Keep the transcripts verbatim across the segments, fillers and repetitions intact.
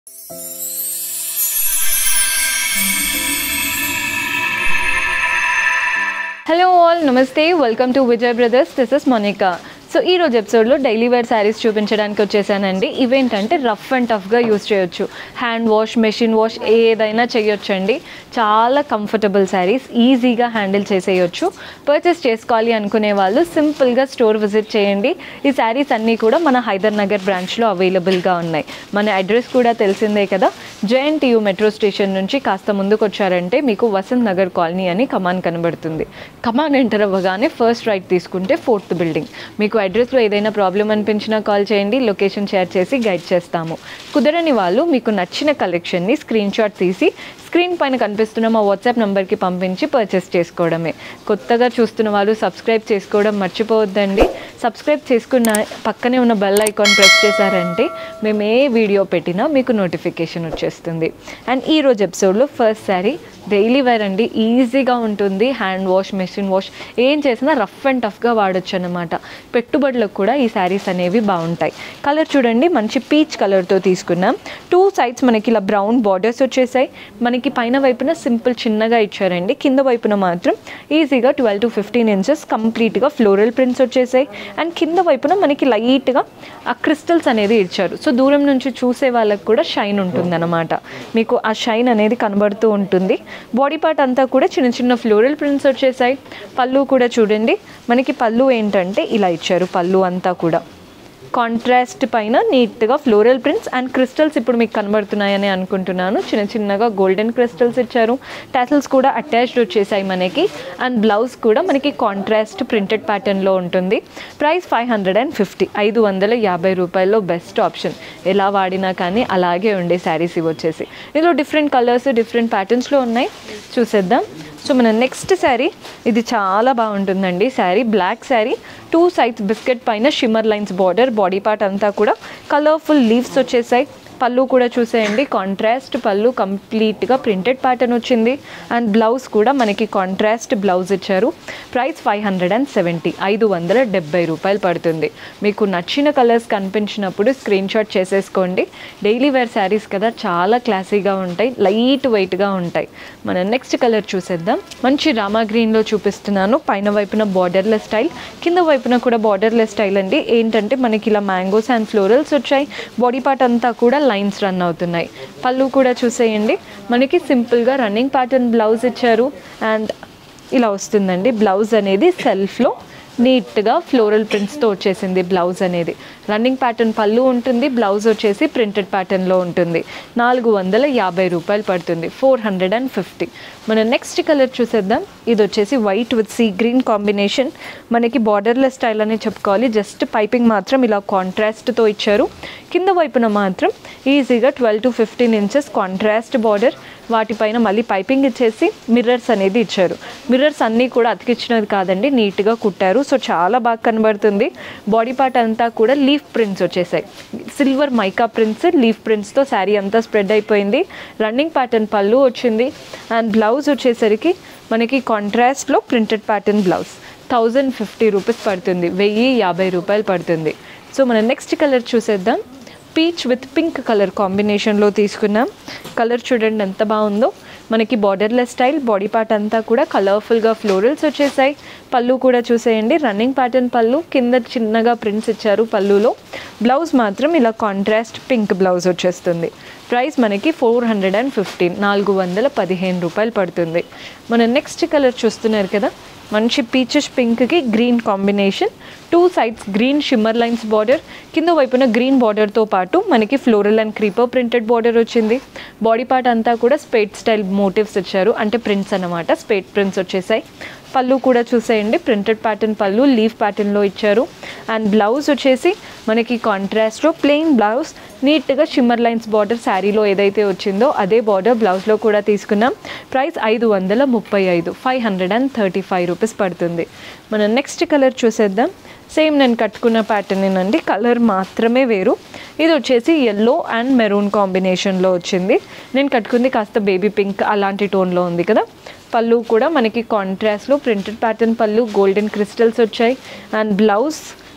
Hello all, namaste, welcome to Vijay Brothers. This is Monica. So ఈ రోజు ఎపిసోడ్లో daily wear saris చూపించడానికి వచ్చేసానండి. ఇవేంటంటే రఫ్ అండ్ టఫ్గా యూజ్ చేయొచ్చు, హ్యాండ్ వాష్, మెషిన్ వాష్ ఏదైనా చేయొచ్చండి. చాలా కంఫర్టబుల్ శారీస్, ఈజీగా హ్యాండిల్ చేసేయచ్చు. పర్చేస్ చేసుకోవాలి అనుకునే వాళ్ళు సింపుల్గా స్టోర్ విజిట్ చేయండి. ఈ శారీస్ అన్నీ కూడా మన హైదర్ నగర్ బ్రాంచ్లో అవైలబుల్గా ఉన్నాయి. మన అడ్రస్ కూడా తెలిసిందే కదా, జేఎన్టీయూ మెట్రో స్టేషన్ నుంచి కాస్త ముందుకు వచ్చారంటే మీకు వసంత్ నగర్ కాలనీ అని కమాన్ కనబడుతుంది. కమాన్ ఎంటర్ అవ్వగానే ఫస్ట్ రైట్ తీసుకుంటే ఫోర్త్ బిల్డింగ్. మీకు అడ్రస్లో ఏదైనా ప్రాబ్లం అనిపించినా కాల్ చేయండి, లొకేషన్ షేర్ చేసి గైడ్ చేస్తాము. కుదరని వాళ్ళు మీకు నచ్చిన కలెక్షన్ని స్క్రీన్ షాట్ తీసి స్క్రీన్ పైన కనిపిస్తున్న మా వాట్సాప్ నెంబర్కి పంపించి పర్చేస్ చేసుకోవడమే. కొత్తగా చూస్తున్న వాళ్ళు సబ్స్క్రైబ్ చేసుకోవడం మర్చిపోవద్దండి. సబ్స్క్రైబ్ చేసుకున్న పక్కనే ఉన్న బెల్ ఐకాన్ ప్రెస్ చేశారంటే మేము ఏ వీడియో పెట్టినా మీకు నోటిఫికేషన్ వచ్చేస్తుంది. అండ్ ఈరోజు ఎపిసోడ్లో ఫస్ట్ శారీ డైలీ వేర్ అండి, ఈజీగా ఉంటుంది. హ్యాండ్ వాష్, మెషిన్ వాష్ ఏం చేసినా రఫ్ అండ్ టఫ్గా వాడచ్చు అన్నమాట. పెట్టుబడులకు కూడా ఈ శారీస్ అనేవి బాగుంటాయి. కలర్ చూడండి, మంచి పీచ్ కలర్తో తీసుకున్నాం. టూ సైడ్స్ మనకి ఇలా బ్రౌన్ బార్డర్స్ వచ్చేసాయి. మనకి పైన వైపున సింపుల్ చిన్నగా ఇచ్చారండి, కింద వైపున మాత్రం ఈజీగా ట్వెల్వ్ టు ఫిఫ్టీన్ ఇంచెస్ కంప్లీట్గా ఫ్లోరల్ ప్రింట్స్ వచ్చేసాయి. అండ్ కింద వైపున మనకి లైట్గా ఆ క్రిస్టల్స్ అనేది ఇచ్చారు. సో దూరం నుంచి చూసే వాళ్ళకి కూడా షైన్ ఉంటుంది అన్నమాట. మీకు ఆ షైన్ అనేది కనబడుతూ ఉంటుంది. బాడీ పార్ట్ అంతా కూడా చిన్న చిన్న ఫ్లోరల్ ప్రింట్స్ వచ్చేసాయి. పళ్ళు కూడా చూడండి, మనకి పళ్ళు ఏంటంటే ఇలా ఇచ్చారు. పళ్ళు అంతా కూడా కాంట్రాస్ట్ పైన నీట్గా ఫ్లోరల్ ప్రింట్స్ అండ్ క్రిస్టల్స్ ఇప్పుడు మీకు కనబడుతున్నాయని అనుకుంటున్నాను. చిన్న చిన్నగా గోల్డెన్ క్రిస్టల్స్ ఇచ్చారు. టాసిల్స్ కూడా అటాచ్డ్ వచ్చేసాయి మనకి. అండ్ బ్లౌజ్ కూడా మనకి కాంట్రాస్ట్ ప్రింటెడ్ ప్యాటర్న్లో ఉంటుంది. Price five hundred and fifty ఐదు వందల యాభై రూపాయల్లో బెస్ట్ ఆప్షన్. ఎలా వాడినా కానీ అలాగే ఉండే శారీస్ ఇవి వచ్చేసి. ఇందులో డిఫరెంట్ కలర్స్, డిఫరెంట్ ప్యాటర్న్స్లో ఉన్నాయి, చూసేద్దాం. సో మన నెక్స్ట్ శారీ ఇది చాలా బాగుంటుందండి. Sari black sari, two sides biscuit పైన shimmer lines border, body part అంతా కూడా కలర్ఫుల్ లీవ్స్ వచ్చేసాయి. పళ్ళు కూడా చూసేయండి, కాంట్రాస్ట్ పళ్ళు, కంప్లీట్గా ప్రింటెడ్ ప్యాటర్న్ వచ్చింది. అండ్ బ్లౌజ్ కూడా మనకి కాంట్రాస్ట్ బ్లౌజ్ ఇచ్చారు. Price five hundred and seventy ఐదు వందల డెబ్బై రూపాయలు పడుతుంది. మీకు నచ్చిన కలర్స్ కనిపించినప్పుడు స్క్రీన్ షాట్ చేసేసుకోండి. డైలీ వేర్ శారీస్ కదా, చాలా క్లాసీగా ఉంటాయి, లైట్ వెయిట్గా ఉంటాయి. మన నెక్స్ట్ కలర్ చూసేద్దాం. మంచి రామా గ్రీన్లో చూపిస్తున్నాను. పైన వైపున బార్డర్లెస్ స్టైల్, కింద వైపున కూడా బార్డర్లెస్ స్టైల్ అండి. ఏంటంటే మనకి ఇలా మ్యాంగోస్ అండ్ ఫ్లోరల్స్ వచ్చాయి. బాడీ పార్ట్ అంతా కూడా లైన్స్ రన్ అవుతున్నాయి. పళ్ళు కూడా చూసేయండి, మనకి సింపుల్గా రన్నింగ్ ప్యాటర్న్ బ్లౌజ్ ఇచ్చారు. అండ్ ఇలా వస్తుందండి బ్లౌజ్ అనేది. సెల్ఫ్లో నీట్గా ఫ్లోరల్ ప్రింట్స్తో వచ్చేసింది బ్లౌజ్ అనేది. రన్నింగ్ ప్యాటర్న్ పళ్ళు ఉంటుంది, బ్లౌజ్ వచ్చేసి ప్రింటెడ్ ప్యాటర్న్లో ఉంటుంది. నాలుగు వందల యాభై రూపాయలు పడుతుంది, ఫోర్ హండ్రెడ్ అండ్ ఫిఫ్టీ. మన నెక్స్ట్ కలర్ చూసేద్దాం. ఇది వచ్చేసి white with sea green combination. మనకి బార్డర్లెస్ స్టైల్ అని చెప్పుకోవాలి. జస్ట్ పైపింగ్ మాత్రం ఇలా కాంట్రాస్ట్తో ఇచ్చారు. కింద వైపున మాత్రం ఈజీగా twelve to fifteen inches contrast border, వాటిపైన మళ్ళీ పైపింగ్ ఇచ్చేసి మిర్రర్స్ అనేది ఇచ్చారు. మిర్రర్స్ అన్నీ కూడా అతికిచ్చినది కాదండి, నీట్గా కుట్టారు. సో చాలా బాగా కనబడుతుంది. బాడీ పార్ట్ అంతా కూడా లీఫ్ ప్రింట్స్ వచ్చేసాయి. సిల్వర్ మైకా ప్రింట్స్, లీఫ్ ప్రింట్స్తో శారీ అంతా స్ప్రెడ్ అయిపోయింది. రన్నింగ్ ప్యాటర్న్ పళ్ళు వచ్చింది. అండ్ బ్లౌజ్ వచ్చేసరికి మనకి కాంట్రాస్ట్లో printed pattern blouse. Thousand fifty rupees పడుతుంది, వెయ్యి యాభై రూపాయలు పడుతుంది. సో మన నెక్స్ట్ కలర్ చూసేద్దాం. పీచ్ విత్ పింక్ కలర్ కాంబినేషన్లో తీసుకున్నాం. కలర్ చూడండి ఎంత బాగుందో. మనకి బార్డర్లెస్ స్టైల్, బాడీ పార్ట్ అంతా కూడా కలర్ఫుల్గా ఫ్లోరల్స్ వచ్చేసాయి. పళ్ళు కూడా చూసేయండి, రన్నింగ్ ప్యాటర్న్ పళ్ళు, కింద చిన్నగా ప్రింట్స్ ఇచ్చారు పళ్ళులో. బ్లౌజ్ మాత్రం ఇలా కాంట్రాస్ట్ పింక్ బ్లౌజ్ వచ్చేస్తుంది. ప్రైస్ మనకి ఫోర్ హండ్రెడ్ అండ్ ఫిఫ్టీన్ నాలుగు వందల పదిహేను రూపాయలు పడుతుంది. మన నెక్స్ట్ కలర్ చూస్తున్నారు కదా, మంచి పీచెస్ పింక్కి green combination. Two sides green shimmer lines border, కింద వైపున గ్రీన్ బార్డర్తో పాటు మనకి floral and creeper printed border వచ్చింది. బాడీ పార్ట్ అంతా కూడా స్పేట్ స్టైల్ మోటివ్స్ ఇచ్చారు, అంటే ప్రింట్స్ అన్నమాట. స్పేట్ ప్రింట్స్ వచ్చేసాయి. పళ్ళు కూడా చూసేయండి, ప్రింటెడ్ ప్యాటర్న్ పళ్ళు, లీఫ్ ప్యాటర్న్లో ఇచ్చారు. అండ్ బ్లౌజ్ వచ్చేసి మనకి కాంట్రాస్ట్లో ప్లెయిన్ బ్లౌజ్, నీట్గా షిమ్మర్ లైన్స్ బార్డర్ శారీలో ఏదైతే వచ్చిందో అదే బార్డర్ బ్లౌజ్లో కూడా తీసుకున్నాం. ప్రైస్ ఐదు వందల ముప్పై ఐదు five hundred and thirty five rupees పడుతుంది. మన నెక్స్ట్ కలర్ చూసేద్దాం. సేమ్ నేను కట్టుకున్న ప్యాటర్నేనండి, కలర్ మాత్రమే వేరు. ఇది వచ్చేసి ఎల్లో అండ్ మెరూన్ కాంబినేషన్లో వచ్చింది. నేను కట్టుకుంది కాస్త బేబీ పింక్ అలాంటి టోన్లో ఉంది కదా. పళ్ళు కూడా మనకి కాంట్రాస్ట్లో printed pattern pallu, golden crystals వచ్చాయి. అండ్ బ్లౌజ్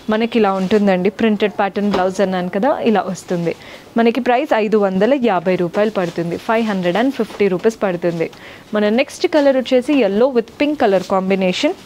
మనకి ఇలా ఉంటుందండి. ప్రింటెడ్ ప్యాటర్న్ బ్లౌజ్ అన్నాను కదా, ఇలా వస్తుంది. మనకి ప్రైస్ ఐదు వందల యాభై రూపాయలు పడుతుంది. Five hundred and fifty rupees పడుతుంది. మన నెక్స్ట్ కలర్ వచ్చేసి yellow with pink colour combination.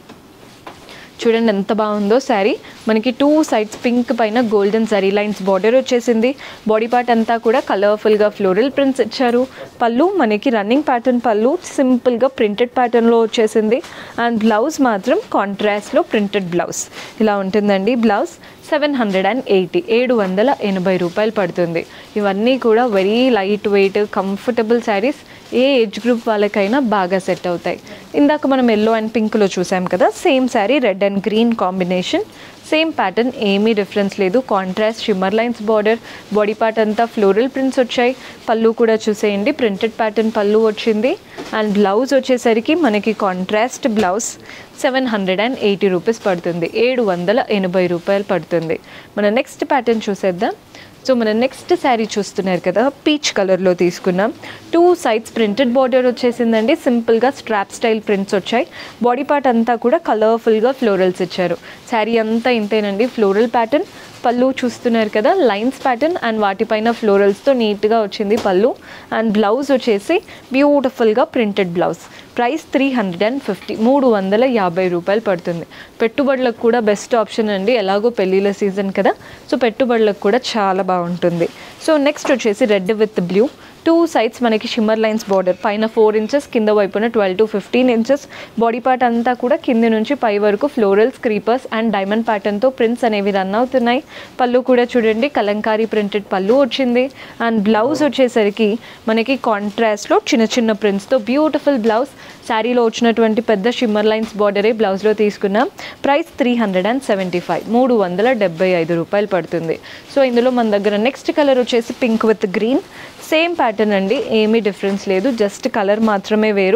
చూడండి ఎంత బాగుందో శారీ. మనకి టూ సైడ్స్ పింక్ పైన గోల్డెన్ జరీ లైన్స్ బార్డర్ వచ్చేసింది. బాడీ పార్ట్ అంతా కూడా కలర్ఫుల్గా ఫ్లోరల్ ప్రింట్స్ ఇచ్చారు. పళ్ళు మనకి రన్నింగ్ ప్యాటర్న్ పళ్ళు, సింపుల్గా ప్రింటెడ్ ప్యాటర్న్లో వచ్చేసింది. అండ్ బ్లౌజ్ మాత్రం కాంట్రాస్ట్లో ప్రింటెడ్ బ్లౌజ్ ఇలా ఉంటుందండి. Blouse seven hundred and eighty ఏడు వందల ఎనభై రూపాయలు పడుతుంది. ఇవన్నీ కూడా very light weight comfortable saris. ఏ ఏజ్ గ్రూప్ వాళ్ళకైనా బాగా సెట్ అవుతాయి. ఇందాక మనం ఎల్లో అండ్ పింక్లో చూసాం కదా, same sari red and green combination. Same pattern, ఏమీ డిఫరెన్స్ లేదు. Contrast shimmer lines border, body part అంతా ఫ్లోరల్ ప్రింట్స్ వచ్చాయి. పళ్ళు కూడా చూసేయండి, ప్రింటెడ్ ప్యాటర్న్ పళ్ళు వచ్చింది. అండ్ బ్లౌజ్ వచ్చేసరికి మనకి contrast blouse seven hundred and eighty rupees పడుతుంది. ఏడు వందల ఎనభై రూపాయలు పడుతుంది. మన నెక్స్ట్ ప్యాటర్న్ చూసేద్దాం. సో మన నెక్స్ట్ శారీ చూస్తున్నారు కదా, పీచ్ కలర్లో తీసుకున్నాం. టూ సైడ్స్ ప్రింటెడ్ బార్డర్ వచ్చేసిందండి. సింపుల్గా స్ట్రాప్ స్టైల్ ప్రింట్స్ వచ్చాయి. బాడీ పార్ట్ అంతా కూడా కలర్ఫుల్గా ఫ్లోరల్స్ ఇచ్చారు. శారీ అంతా ఇంతేనండి, ఫ్లోరల్ ప్యాటర్న్. పళ్ళు చూస్తున్నారు కదా, లైన్స్ ప్యాటర్న్ అండ్ వాటిపైన ఫ్లోరల్స్తో నీట్గా వచ్చింది పళ్ళు. అండ్ బ్లౌజ్ వచ్చేసి బ్యూటిఫుల్గా printed blouse. Price three hundred and fifty మూడు వందల యాభై రూపాయలు పడుతుంది. పెట్టుబడులకు కూడా బెస్ట్ ఆప్షన్ అండి, ఎలాగో పెళ్ళిళ్ళ సీజన్ కదా, సో పెట్టుబడులకు కూడా చాలా బాగుంటుంది. సో నెక్స్ట్ వచ్చేసి red with blue. Two sides మనకి షిమ్మర్ లైన్స్ బార్డర్, పైన ఫోర్ ఇంచెస్ కింద వైపున twelve to fifteen inches. Body part అంతా కూడా కింద నుంచి పై వరకు ఫ్లోరల్స్, క్రీపర్స్ అండ్ డైమండ్ ప్యాటర్న్తో ప్రింట్స్ అనేవి రన్ అవుతున్నాయి. పళ్ళు కూడా చూడండి, కలంకారీ ప్రింటెడ్ పళ్ళు వచ్చింది. అండ్ బ్లౌజ్ వచ్చేసరికి మనకి కాంట్రాస్ట్లో చిన్న చిన్న ప్రింట్స్తో బ్యూటిఫుల్ బ్లౌజ్. శారీలో వచ్చినటువంటి పెద్ద షిమ్మర్ లైన్స్ బార్డరే బ్లౌజ్లో తీసుకున్నాం. Price three hundred and seventy five మూడు వందల డెబ్బై ఐదు రూపాయలు పడుతుంది. సో ఇందులో మన దగ్గర నెక్స్ట్ కలర్ వచ్చేసి pink with green. Same pattern అండి, ఏమీ డిఫరెన్స్ లేదు, జస్ట్ కలర్ మాత్రమే వేరు.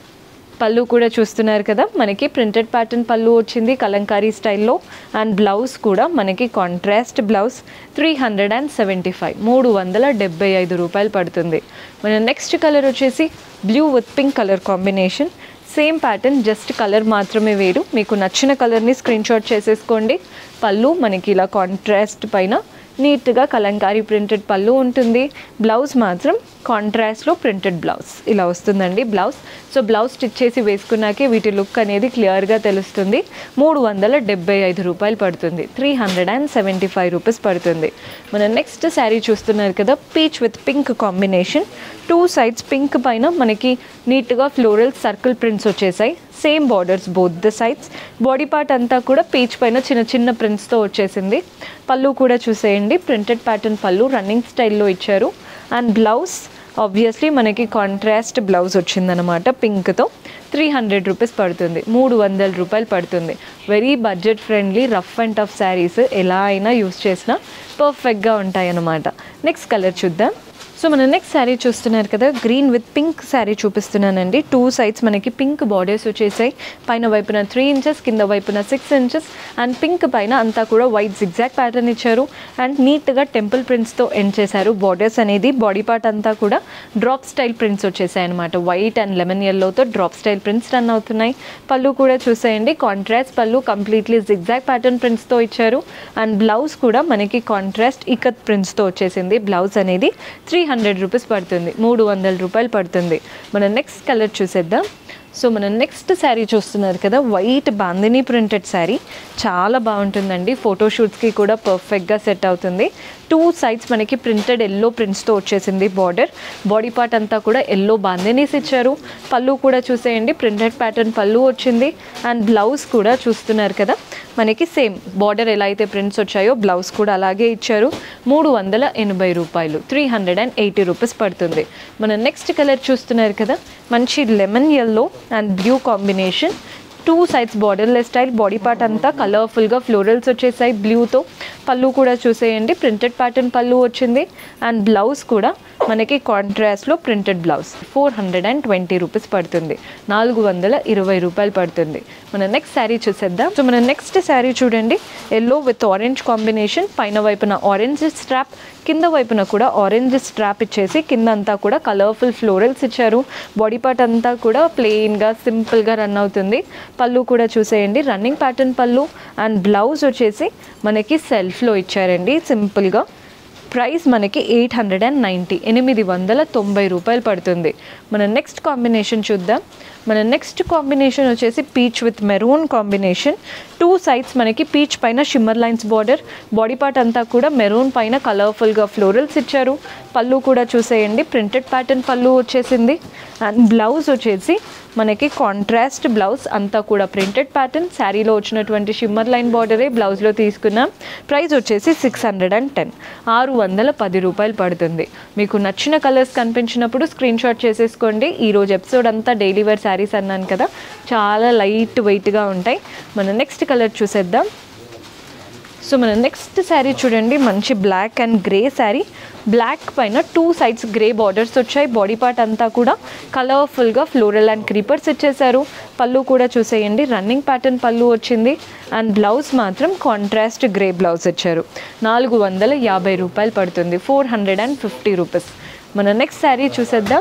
పళ్ళు కూడా చూస్తున్నారు కదా, మనకి ప్రింటెడ్ ప్యాటర్న్ పళ్ళు వచ్చింది కలంకారీ స్టైల్లో. అండ్ బ్లౌజ్ కూడా మనకి contrast blouse. Three hundred and seventy five మూడు వందల డెబ్బై ఐదు రూపాయలు పడుతుంది. మన నెక్స్ట్ కలర్ వచ్చేసి blue with pink colour combination. Same pattern, just colour మాత్రమే వేరు. మీకు నచ్చిన కలర్ని స్క్రీన్ షాట్ చేసేసుకోండి. పళ్ళు మనకి ఇలా కాంట్రాస్ట్ పైన నీట్గా కలంకారీ ప్రింటెడ్ పళ్ళు ఉంటుంది. బ్లౌజ్ మాత్రం కాంట్రాస్ట్లో ప్రింటెడ్ బ్లౌజ్ ఇలా వస్తుందండి బ్లౌజ్. సో బ్లౌజ్ స్టిచ్ చేసి వేసుకున్నాకే వీటి లుక్ అనేది క్లియర్గా తెలుస్తుంది. మూడు వందల డెబ్బై ఐదు రూపాయలు పడుతుంది. Three hundred and seventy five rupees పడుతుంది. మన నెక్స్ట్ శారీ చూస్తున్నారు కదా, peach with pink combination. Two sides pink పైన మనకి నీట్గా ఫ్లోరల్ సర్కిల్ ప్రింట్స్ వచ్చేసాయి. Same borders both the sides. Body part అంతా కూడా పీచ్ పైన చిన్న చిన్న ప్రింట్స్తో వచ్చేసింది. పళ్ళు కూడా చూసేయండి, ప్రింటెడ్ ప్యాటర్న్ పళ్ళు రన్నింగ్ స్టైల్లో ఇచ్చారు. అండ్ బ్లౌజ్ ఆబ్వియస్లీ మనకి కాంట్రాస్ట్ బ్లౌజ్ వచ్చిందనమాట పింక్తో. త్రీ హండ్రెడ్ రూపీస్ పడుతుంది. మూడు వందల రూపాయలు పడుతుంది. Very budget friendly rough and tough saris, ఎలా అయినా యూస్ చేసినా పర్ఫెక్ట్గా ఉంటాయి అన్నమాట. నెక్స్ట్ కలర్ చూద్దాం. సో మన నెక్స్ట్ శారీ చూస్తున్నారు కదా, గ్రీన్ విత్ పింక్ శారీ చూపిస్తున్నానండి. టూ సైడ్స్ మనకి పింక్ బార్డర్స్ వచ్చేసాయి. పైన వైపున త్రీ ఇంచెస్ కింద వైపున సిక్స్ ఇంచెస్. అండ్ పింక్ పైన అంతా కూడా వైట్ జిగ్జాగ్ ప్యాటర్న్ ఇచ్చారు. అండ్ నీట్గా టెంపుల్ ప్రింట్స్తో ఎండ్ చేశారు బార్డర్స్ అనేది. బాడీ పార్ట్ అంతా కూడా డ్రాప్ స్టైల్ ప్రింట్స్ వచ్చేసాయి అనమాట. వైట్ అండ్ లెమన్ ఎల్లోతో డ్రాప్ స్టైల్ ప్రింట్స్ రన్ అవుతున్నాయి. పళ్ళు కూడా చూసేయండి, కాంట్రాస్ట్ పళ్ళు కంప్లీట్లీ జిగ్జాగ్ ప్యాటర్న్ ప్రింట్స్తో ఇచ్చారు. అండ్ బ్లౌజ్ కూడా మనకి కాంట్రాస్ట్ ఇకత్ ప్రింట్స్తో వచ్చేసింది బ్లౌజ్ అనేది. త్రీ హండ్రెడ్ రూపీస్ పడుతుంది. మూడు వందల రూపాయలు పడుతుంది. మన నెక్స్ట్ కలర్ చూసేద్దాం. సో మన నెక్స్ట్ శారీ చూస్తున్నారు కదా, వైట్ బాందినీ ప్రింటెడ్ శారీ. చాలా బాగుంటుందండి, ఫోటోషూట్స్కి కూడా పర్ఫెక్ట్గా సెట్ అవుతుంది. టూ సైడ్స్ మనకి ప్రింటెడ్ ఎల్లో ప్రింట్స్తో వచ్చేసింది బార్డర్. బాడీ పార్ట్ అంతా కూడా ఎల్లో బాందినీస్ ఇచ్చారు. పళ్ళు కూడా చూసేయండి, ప్రింటెడ్ ప్యాటర్న్ పళ్ళు వచ్చింది. అండ్ బ్లౌజ్ కూడా చూస్తున్నారు కదా, మనకి సేమ్ బార్డర్ ఎలా అయితే ప్రింట్స్ వచ్చాయో బ్లౌజ్ కూడా అలాగే ఇచ్చారు. మూడు వందల ఎనభై రూపాయలు three hundred and eighty rupees పడుతుంది. మన నెక్స్ట్ కలర్ చూస్తున్నారు కదా, మంచి lemon yellow and blue combination. Two sides borderless style. Body part అంతా కలర్ఫుల్గా ఫ్లోరల్స్ వచ్చేసాయి బ్లూతో. పళ్ళు కూడా చూసేయండి, ప్రింటెడ్ ప్యాటర్న్ పళ్ళు వచ్చింది. అండ్ బ్లౌజ్ కూడా మనకి కాంట్రాస్ట్లో printed blouse. Four hundred and twenty rupees పడుతుంది. నాలుగు వందల ఇరవై రూపాయలు పడుతుంది. మన నెక్స్ట్ శారీ చూసేద్దాం. సో మన నెక్స్ట్ శారీ చూడండి, ఎల్లో విత్ ఆరెంజ్ కాంబినేషన్. పైన వైపున ఆరెంజ్ స్ట్రాప్, కింద వైపున కూడా ఆరెంజ్ స్ట్రాప్ ఇచ్చేసి కింద అంతా కూడా కలర్ఫుల్ ఫ్లోరల్స్ ఇచ్చారు. బాడీ పార్ట్ అంతా కూడా ప్లెయిన్గా సింపుల్గా రన్ అవుతుంది. పళ్ళు కూడా చూసేయండి, రన్నింగ్ ప్యాటర్న్ పళ్ళు. అండ్ బ్లౌజ్ వచ్చేసి మనకి సెల్ఫ్లో ఇచ్చారండి సింపుల్గా. ప్రైస్ మనకి ఎయిట్ హండ్రెడ్ అండ్ నైంటీ ఎనిమిది వందల తొంభై రూపాయలు పడుతుంది. మన నెక్స్ట్ కాంబినేషన్ చూద్దాం. మన నెక్స్ట్ కాంబినేషన్ వచ్చేసి peach with maroon combination. Two sides మనకి పీచ్ పైన shimmer lines border, body part అంతా కూడా మెరూన్ పైన కలర్ఫుల్గా ఫ్లోరల్స్ ఇచ్చారు. పళ్ళు కూడా చూసేయండి, ప్రింటెడ్ ప్యాటర్న్ పళ్ళు వచ్చేసింది. అండ్ బ్లౌజ్ వచ్చేసి మనకి కాంట్రాస్ట్ బ్లౌజ్, అంతా కూడా ప్రింటెడ్ ప్యాటర్న్. శారీలో వచ్చినటువంటి షిమ్మర్ లైన్ బార్డరే బ్లౌజ్లో తీసుకున్నాం. ప్రైస్ వచ్చేసి సిక్స్ హండ్రెడ్ అండ్ టెన్ ఆరు వందల పది రూపాయలు పడుతుంది. మీకు నచ్చిన కలర్స్ కనిపించినప్పుడు స్క్రీన్ షాట్ చేసేసుకోండి. ఈరోజు ఎపిసోడ్ అంతా డైలీ వేర్ శారీస్ అన్నాను కదా, చాలా లైట్ వెయిట్గా ఉంటాయి. మన నెక్స్ట్ కలర్ చూసేద్దాం. సో మన నెక్స్ట్ శారీ చూడండి, మంచి black and grey sari. Black పైన టూ సైడ్స్ గ్రే బార్డర్స్ వచ్చాయి. బాడీ పార్ట్ అంతా కూడా కలర్ఫుల్గా ఫ్లోరల్ అండ్ క్రీపర్స్ ఇచ్చేసారు. పళ్ళు కూడా చూసేయండి, రన్నింగ్ ప్యాటర్న్ పళ్ళు వచ్చింది. అండ్ బ్లౌజ్ మాత్రం కాంట్రాస్ట్ గ్రే బ్లౌజ్ ఇచ్చారు. నాలుగు వందల యాభై రూపాయలు పడుతుంది, four hundred and fifty rupees. మన నెక్స్ట్ శారీ చూసేద్దాం.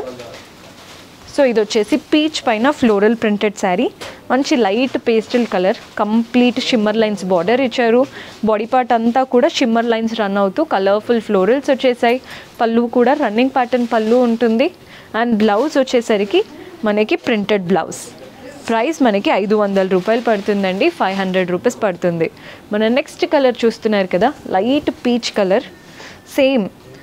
సో ఇది వచ్చేసి పీచ్ పైన ఫ్లోరల్ ప్రింటెడ్ శారీ. మంచి light pastel colour, complete shimmer lines border ఇచ్చారు. బాడీ పార్ట్ అంతా కూడా షిమ్మర్ లైన్స్ రన్ అవుతూ కలర్ఫుల్ ఫ్లోరల్స్ వచ్చేసాయి. పళ్ళు కూడా రన్నింగ్ ప్యాటర్న్ పళ్ళు ఉంటుంది. అండ్ బ్లౌజ్ వచ్చేసరికి మనకి ప్రింటెడ్ బ్లౌజ్. ప్రైస్ మనకి ఐదు వందల రూపాయలు పడుతుందండి, ఫైవ్ హండ్రెడ్ రూపీస్ పడుతుంది. మన నెక్స్ట్ కలర్ చూస్తున్నారు కదా, లైట్ పీచ్ కలర్. సేమ్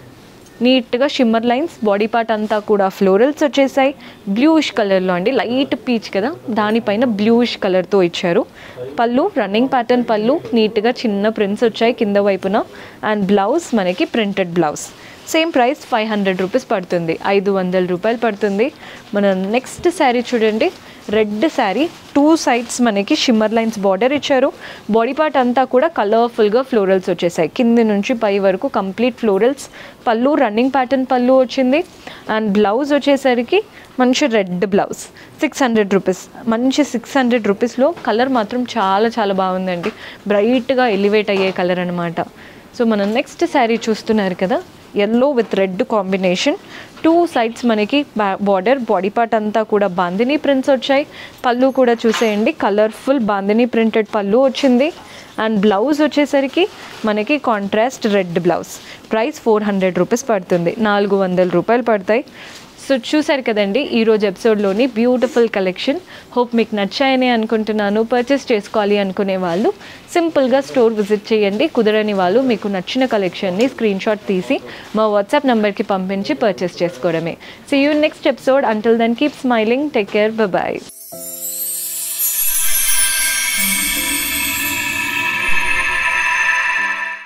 నీట్గా షిమ్మర్ లైన్స్, బాడీ పార్ట్ అంతా కూడా ఫ్లోరల్స్ వచ్చేసాయి. బ్లూయిష్ కలర్లో అండి, లైట్ పీచ్ కదా, దానిపైన బ్లూయిష్ కలర్తో ఇచ్చారు. పళ్ళు రన్నింగ్ ప్యాటర్న్ పళ్ళు, నీట్గా చిన్న ప్రింట్స్ వచ్చాయి కింద వైపున. అండ్ బ్లౌజ్ మనకి printed blouse. Same price five hundred rupees పడుతుంది, ఐదు వందల రూపాయలు పడుతుంది. మన నెక్స్ట్ శారీ చూడండి, రెడ్ శారీ. టూ సైడ్స్ మనకి షిమ్మర్ లైన్స్ బార్డర్ ఇచ్చారు. బాడీ పార్ట్ అంతా కూడా కలర్ఫుల్గా ఫ్లోరల్స్ వచ్చేసాయి, కింది నుంచి పై వరకు కంప్లీట్ ఫ్లోరల్స్. పళ్ళు రన్నింగ్ ప్యాటర్న్ పళ్ళు వచ్చింది. అండ్ బ్లౌజ్ వచ్చేసరికి మంచి red blouse, six hundred rupees. మంచి సిక్స్ హండ్రెడ్ రూపీస్లో కలర్ మాత్రం చాలా చాలా బాగుందండి, బ్రైట్గా ఎలివేట్ అయ్యే కలర్ అనమాట. సో మనం నెక్స్ట్ శారీ చూస్తున్నారు కదా, yellow with red combination. Two sides మనకి బార్డర్, బాడీ పార్ట్ అంతా కూడా బాందినీ ప్రింట్స్ వచ్చాయి. పళ్ళు కూడా చూసేయండి, కలర్ఫుల్ బాందినీ ప్రింటెడ్ పళ్ళు వచ్చింది. అండ్ బ్లౌజ్ వచ్చేసరికి మనకి contrast red blouse. Price four hundred rupees పడుతుంది, నాలుగు వందల రూపాయలు పడతాయి. సో చూసారు కదండి ఈరోజు ఎపిసోడ్లోని బ్యూటిఫుల్ కలెక్షన్. హోప్ మీకు నచ్చాయని అనుకుంటున్నాను. పర్చేస్ చేసుకోవాలి అనుకునే వాళ్ళు సింపుల్గా స్టోర్ విజిట్ చేయండి. కుదరని వాళ్ళు మీకు నచ్చిన కలెక్షన్ని స్క్రీన్ షాట్ తీసి మా వాట్సాప్ నెంబర్కి పంపించి పర్చేస్ చేసుకోవడమే. See you next episode. Until then keep smiling, take care, bye.